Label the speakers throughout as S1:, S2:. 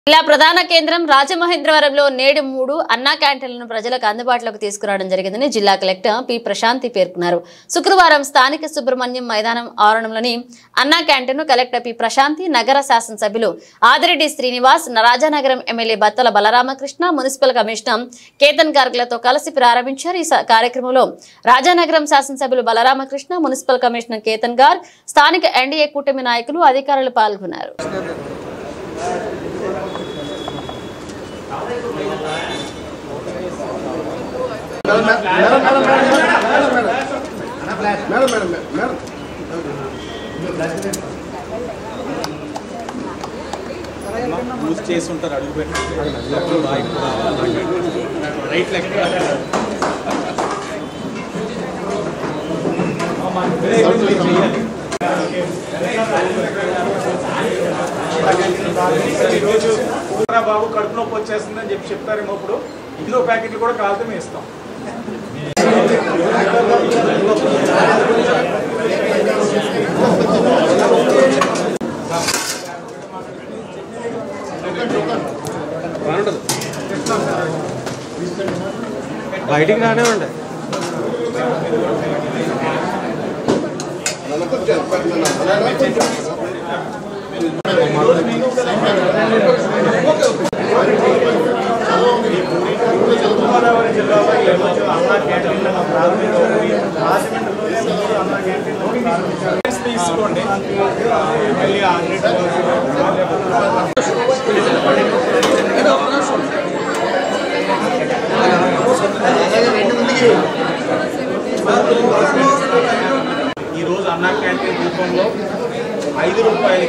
S1: ఇలా ప్రధాన కేంద్రం రాజమహేంద్రవరంలో నేడు 3 అన్నా క్యాంటీన్లను ప్రజలకు అందుబాటులోకి తీసుకురావడం జరిగిందని జిల్లా కలెక్టర్ పి ప్రశాంతి పేర్కొన్నారు. శుక్రవారం స్థానిక సుబ్రహ్మణ్యం మైదానం ఆవరణంలోని అన్నా క్యాంటీన్ను కలెక్టర్ పి ప్రశాంతి, నగర శాసనసభ్యులు Adireddy Srinivas, Rajanagaram MLA Battula Balaramakrishna, municipal commissioner Ketan గార్గ్లతో కలిసి ప్రారంభించారు. ఈ కార్యక్రమంలో రాజానగరం శాసనసభ్యులు బలరామకృష్ణ, మున్సిపల్ కమిషనర్ కేతన్ గార్గ్, స్థానిక ఎన్డీఏ కూటమి నాయకులు, అధికారులు పాల్గొన్నారు.
S2: యూజ్ చేసి ఉంటారు. అడుగు పెట్టి రైట్ లెక్క ఈరోజు బాబు కడుపు నొప్పి వచ్చేస్తుందని చెప్తారేమో. ఇప్పుడు ఇందులో ప్యాకెట్లు కూడా కావాలంటే మేము ఇస్తాం. బయటికి రానే ఉండే గోదావరి జిల్లాలో అన్నా క్యాంటీన్లను ప్రారంభించారు. రాజమండ్రిలో అన్నా క్యాంటీన్లను ప్రారంభించారు. తీసుకోండి. మళ్ళీ ఈరోజు అన్నా క్యాంటీన్ రూపంలో 5 రూపాయలు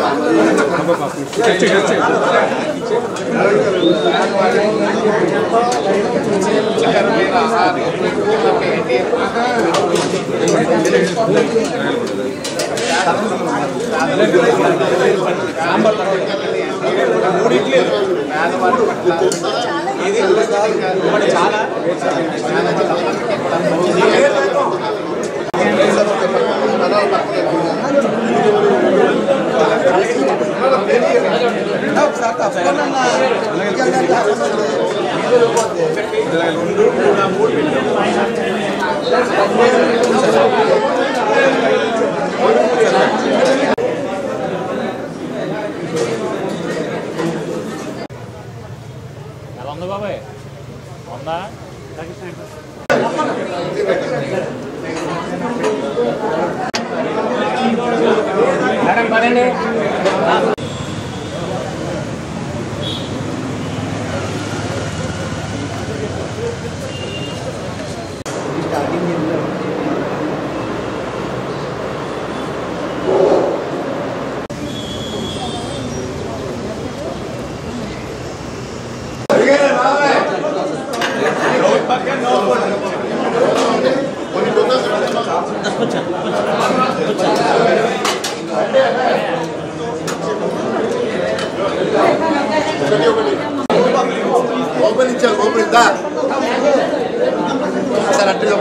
S2: చాలా బాబాయ్ ఉందా పడండి.
S3: ఓపెన్ ఇచ్చారు. ఓపెన్ ఇద్దా సార్ అట్టుగా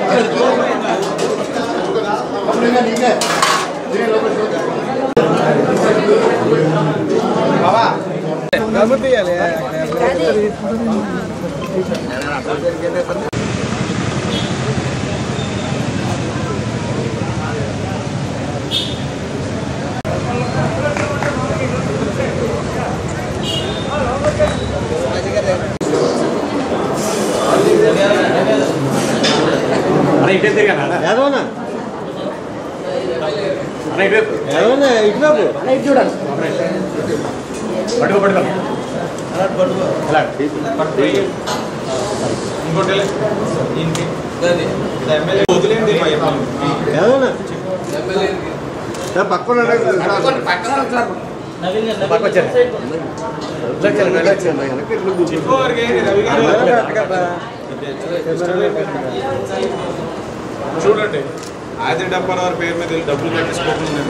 S2: చూడండి. ఆది డబ్బాల వారి పేరు మీద డబ్బులు కట్టేసుకోకుండా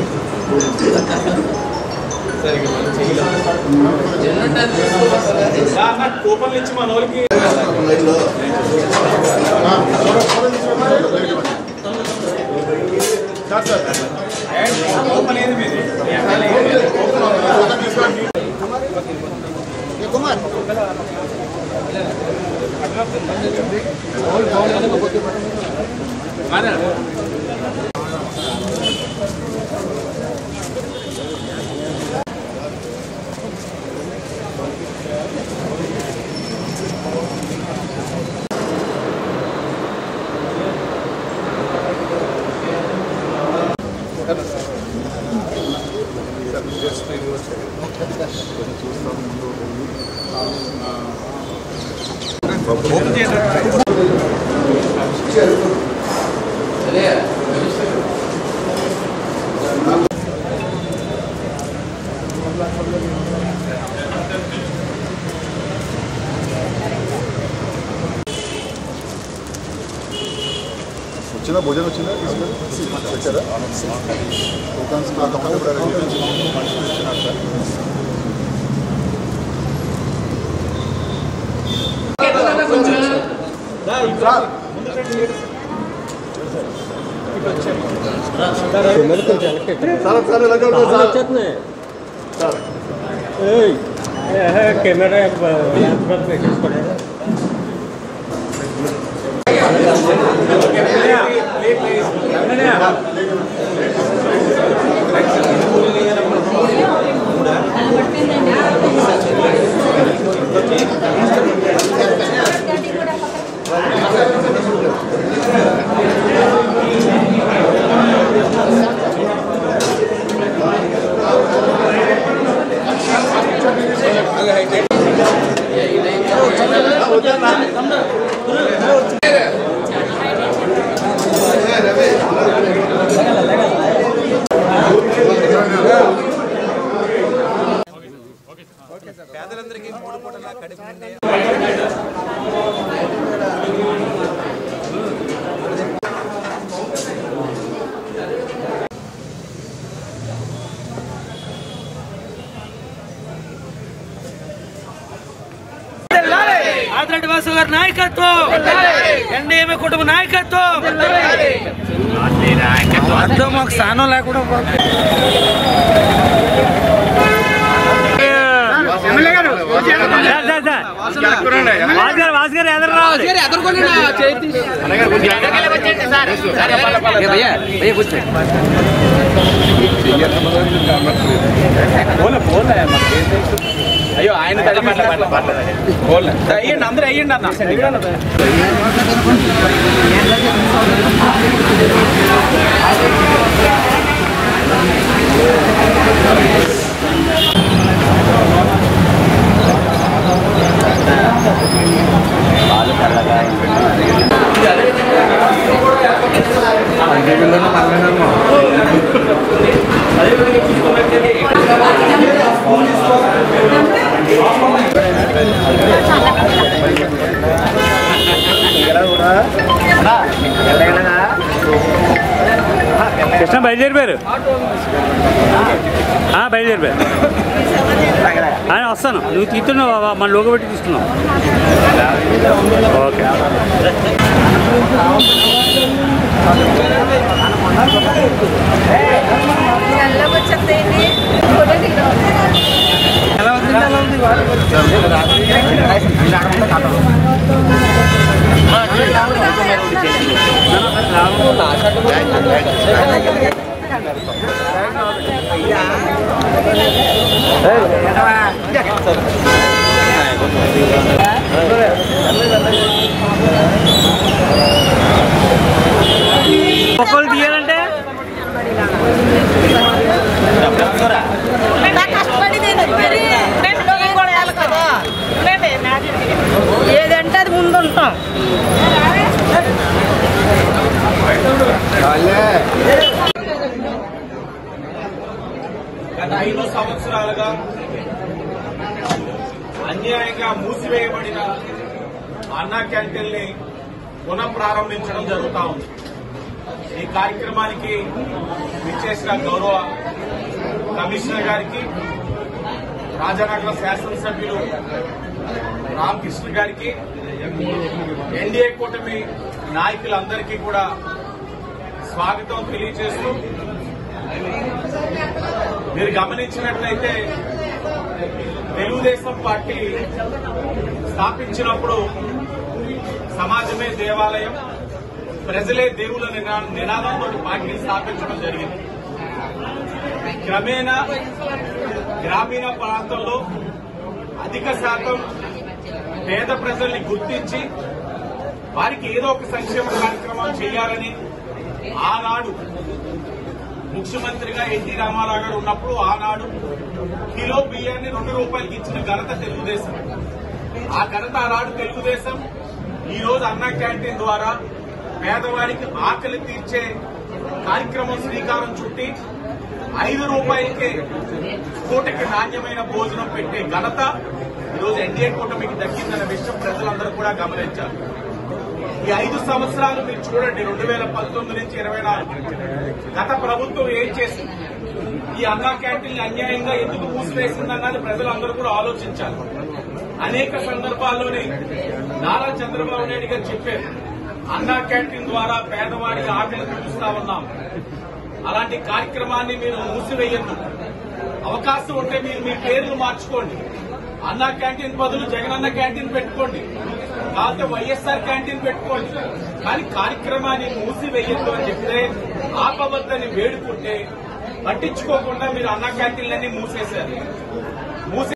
S2: కూపన్లు ఇచ్చి మన వాళ్ళకి కూపన్ ఏది మీది
S3: వచ్చిందా భోజనం వచ్చిందా వచ్చారా ప్రోగ్రామ్స్
S4: కెమెరా పేదలందరికీ 3 పూటల కడుపు నిండే ఆదిరెడ్డి వాసు గారి నాయకత్వం, ఎన్డీఏ కుటుంబ నాయకత్వం, అర్థం ఒక స్థానం లేకుండా అయ్యో ఆయన అయ్యండి అందరూ అయ్యండి అన్న కృష్ణ బయలుదేరిపోయారు బయలుదేరిపోయారు ఆయన వస్తాను నువ్వు తీసుకున్నావు మన లోగో పెట్టి తీసుకున్నావు ఓకే ఒక్కరు తీయాలంటే
S5: ఏదంటే అది ముందు ఉంటాం.
S2: గత 5 సంవత్సరాలుగా అన్యాయంగా మూసివేయబడిన అన్నా క్యాంటీన్ ని పునః ప్రారంభించడం జరుగుతా ఉంది. ఈ కార్యక్రమానికి విచ్చేసిన గౌరవ కమిషనర్ గారికి, రాజానగర శాసనసభ్యులు రామకృష్ణ గారికి, ఎన్డీఏ కూటమి నాయకులందరికీ కూడా స్వాగతం తెలియజేస్తూ, మీరు గమనించినట్లయితే తెలుగుదేశం పార్టీ స్థాపించినప్పుడు సమాజమే దేవాలయం, ప్రజలే దేవుల నినాదంతో పార్టీని స్థాపించడం జరిగింది. క్రమేణా గ్రామీణ ప్రాంతంలో అధిక శాతం పేద ప్రజల్ని గుర్తించి వారికి ఏదో ఒక సంక్షేమ కార్యక్రమాలు చేయాలని ఆనాడు ముఖ్యమంత్రిగా ఎన్టీ రామారావు గారు ఉన్నప్పుడు ఆనాడు కిలో బియ్యాన్ని 2 రూపాయలకి ఇచ్చిన ఘనత తెలుగుదేశం. ఆ ఘనత ఆనాడు తెలుగుదేశం. ఈ రోజు అన్నా క్యాంటీన్ ద్వారా పేదవారికి ఆకలి తీర్చే కార్యక్రమం శ్రీకారం చుట్టి 5 రూపాయలకే పూటకి నాణ్యమైన భోజనం పెట్టే ఘనత ఈరోజు ఎన్డీఏ కూటమికి దక్కిందన్న విషయం ప్రజలందరూ కూడా గమనించారు. ఈ 5 సంవత్సరాలు మీరు చూడండి, 2019 నుంచి 24 గత ప్రభుత్వం ఏం చేసింది, ఈ అన్నా క్యాంటీన్ అన్యాయంగా ఎందుకు మూసివేసిందన్నది ప్రజలందరూ కూడా ఆలోచించాలి. అనేక సందర్భాల్లోనే నారా చంద్రబాబు నాయుడు గారు చెప్పారు, అన్నా క్యాంటీన్ ద్వారా పేదవాడికి ఆకలి తీరుస్తా ఉన్నాం, అలాంటి కార్యక్రమాన్ని మీరు మూసివేయద్దు, అవకాశం ఉంటే మీరు మీ పేర్లు మార్చుకోండి, అన్నా క్యాంటీన్ బదులు జగనన్న క్యాంటీన్ పెట్టుకోండి, కాకపోతే వైఎస్ఆర్ క్యాంటీన్ పెట్టుకోండి, కానీ కార్యక్రమాన్ని మూసివేయద్దు అని చెప్తే ఆపవద్దని వేడుకుంటే పట్టించుకోకుండా మీరు అన్నా క్యాంటీన్లన్నీ మూసేశారు.